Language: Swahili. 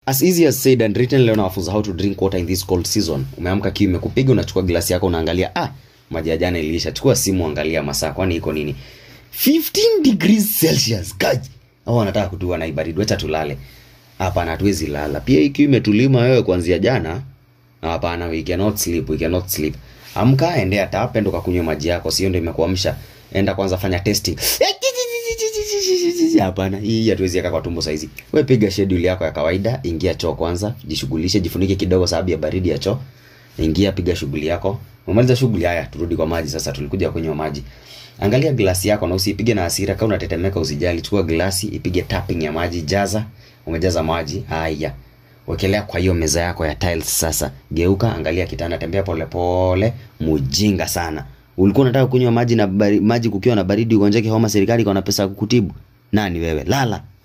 As easy as said and written. Leo nawafunza how to drink water in this cold season. Umeamka kiu imekupiga, unachukua glasi yako unaangalia, maji ya jana iliisha. Chukua simu angalia masaa, kwani iko nini? 15 degrees Celsius. Kaji. Hao wanataka kutua na Hii Baridi, acha tulale. Hapana, hatuwezi lala. Pia hii kiu imetulima wewe kuanzia jana. Hapana, we cannot sleep. Amka, endea tap, enda kunywa maji yako, sio ndio imekuamsha. Enda kwanza fanya testing. Hapana, hii hatuwezi yaka kwa tumbo saizi. Wewe piga schedule yako ya kawaida, ingia choo kwanza, jishughulishe, jifunike kidogo sababu ya baridi ya choo. Ingia, piga shughuli yako. Umaliza shughuli, haya turudi kwa maji sasa. Tulikuja kunywa maji. Angalia glasi yako na usipige na hasira. Kama unatetemeka usijali, chukua glasi, ipige tapping ya maji, jaza. Umejaza maji, haya. Wekelea kwa hiyo meza yako ya tiles sasa. Geuka, angalia kitanda, tembea pole pole, mujinga sana. Ulikuwa unataka kunywa maji na maji kukiwa na baridi, ugonjeke homa, serikali iko na pesa kukutibu. Nani wewe? Lala.